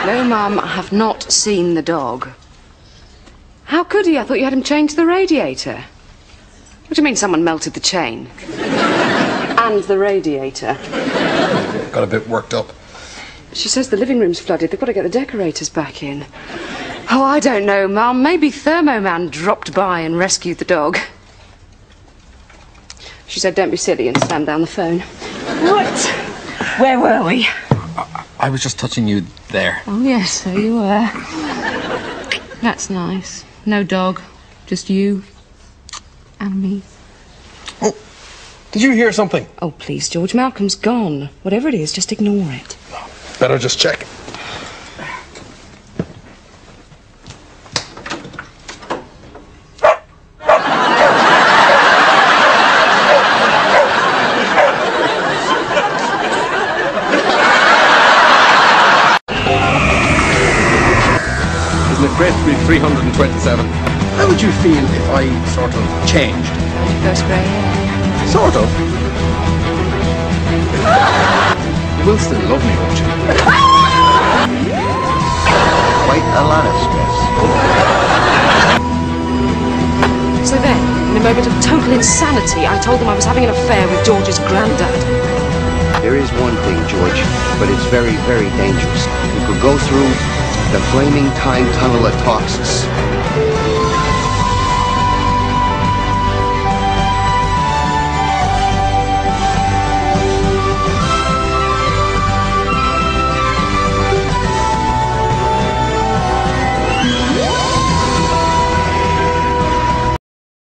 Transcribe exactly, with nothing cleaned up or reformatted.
No, Mum, I have not seen the dog. How could he? I thought you had him chained to the radiator. What do you mean someone melted the chain? And the radiator. Got a bit worked up. She says the living room's flooded. They've got to get the decorators back in. Oh, I don't know, Mum. Maybe Thermo Man dropped by and rescued the dog. She said, don't be silly, and slammed down the phone. Right. Where were we? I, I was just touching you there. Oh, yes, so you were. That's nice. No dog. Just you. And me. Oh, did you hear something? Oh, please, George. Malcolm's gone. Whatever it is, just ignore it. Better just check. Isn't it great to be three hundred twenty-seven? How would you feel if I sort of changed? First grade. Sort of. You will still love me, won't you? Quite a lot of stress. So then, in a moment of total insanity, I told them I was having an affair with George's granddad. There is one thing, George, but it's very, very dangerous. You could go through the flaming time tunnel of toxins.